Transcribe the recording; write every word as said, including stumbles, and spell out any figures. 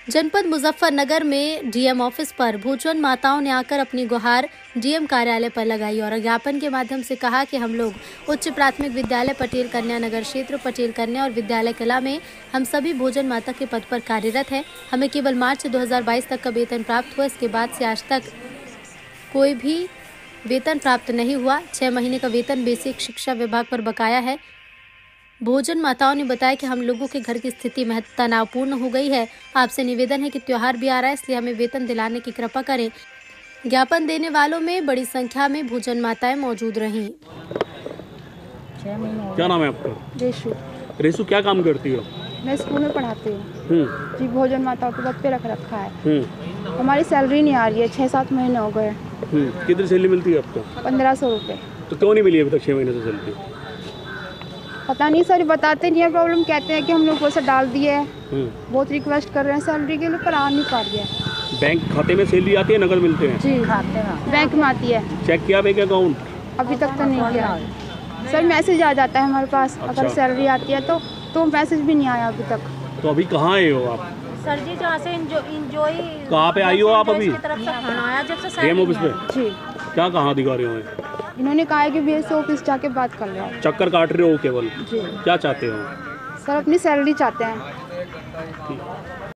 जनपद मुजफ्फरनगर में DM office पर भोजन माताओं ने आकर अपनी गुहार डीएम कार्यालय पर लगाई और ज्ञापन के माध्यम से कहा कि हम लोग उच्च प्राथमिक विद्यालय पटेल कन्या नगर क्षेत्र पटेल कन्या और विद्यालय कला में हम सभी भोजन माता के पद पर कार्यरत हैं। हमें केवल मार्च दो हज़ार बाईस तक का वेतन प्राप्त हुआ। इसके बाद से आज तक कोई भी वेतन प्राप्त नहीं हुआ। छह महीने का वेतन बेसिक शिक्षा विभाग पर बकाया है। भोजन माताओं ने बताया कि हम लोगों के घर की स्थिति महत्व तनावपूर्ण हो गई है। आपसे निवेदन है कि त्योहार भी आ रहा है, इसलिए हमें वेतन दिलाने की कृपा करें। ज्ञापन देने वालों में बड़ी संख्या में भोजन माताएं मौजूद रहीं। क्या नाम है आपका? रेशु। रेशु, क्या काम करती हो? मैं स्कूल में पढ़ाती हूँ जी। भोजन माताओं के पद पे रख रखा है। हमारी सैलरी नहीं आ रही है, छः सात महीने हो गए। कितनी सैलरी मिलती है आपको? पंद्रह सौ रुपये। तो क्यों नहीं मिली अभी तक छः महीने से सैलरी? पता नहीं सर, बताते नहीं है प्रॉब्लम, कहते हैं कि हम लोग पैसा डाल दिए है। बहुत रिक्वेस्ट कर रहे हैं सैलरी के लिए, पर आ नहीं पा रही है। बैंक खाते में सैलरी आती है, नकद मिलते हैं? जी खाते में, बैंक में आती है। चेक किया बैंक अकाउंट? अभी तक तो नहीं किया सर। मैसेज आ जाता है हमारे पास। अच्छा। अगर सैलरी आती है तो तो मैसेज भी नहीं आया अभी तक। तो अभी कहाँ आए हो आप? सर जी जहाँ से इंजॉय कहाँ पे आई हो आप अभी? तरफ से खाना आया जब से डीएम ऑफिस पे जी। क्या कहा अधिकारियों ने? इन्होंने कहा है कि बीएस ऑफिस जाके बात कर लो। चक्कर काट रहे हो केवल? जी। क्या चाहते हो? सर अपनी सैलरी चाहते हैं।